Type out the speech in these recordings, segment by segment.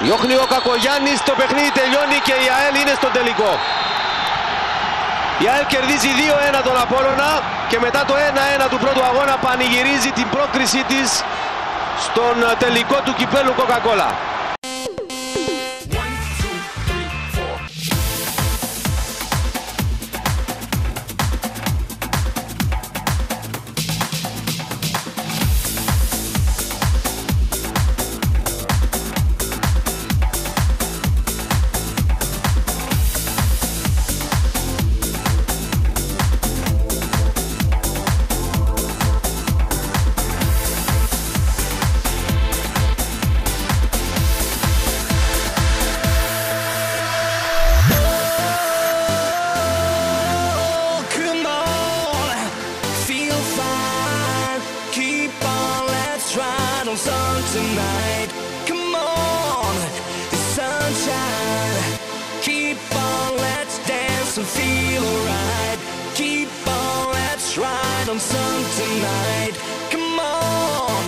Διώχνει ο Κακογιάννης, το παιχνίδι τελειώνει και η ΑΕΛ είναι στο τελικό. Η ΑΕΛ κερδίζει 2-1 τον Απόλλωνα και μετά το 1-1 του πρώτου αγώνα πανηγυρίζει την πρόκρισή της στον τελικό του κυπέλλου Coca-Cola. Sun tonight, come on, the sunshine. Keep on, let's dance and feel alright. Keep on, let's ride on sun tonight. Come on,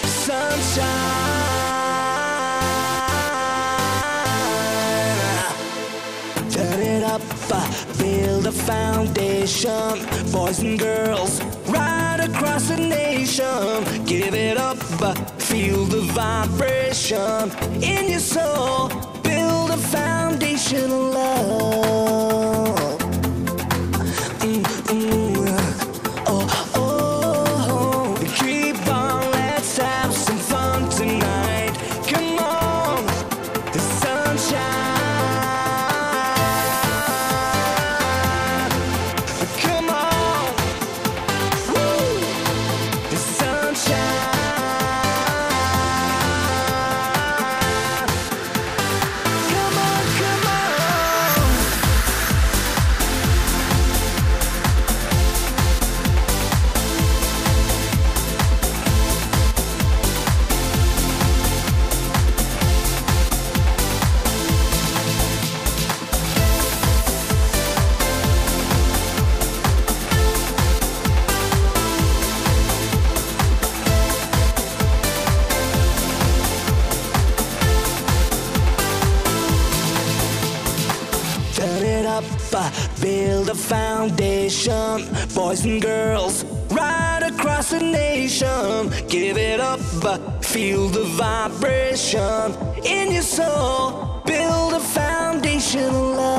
sunshine. Turn it up, build a foundation. Boys and girls, right across the nation. Give it up, feel the vibration in your soul. Build a foundation of love. Oh, oh, keep on, let's have some fun tonight. Come on, the sunshine. Come on, woo, the sunshine. Build a foundation, boys and girls, right across the nation. Give it up, feel the vibration in your soul. Build a foundation of love.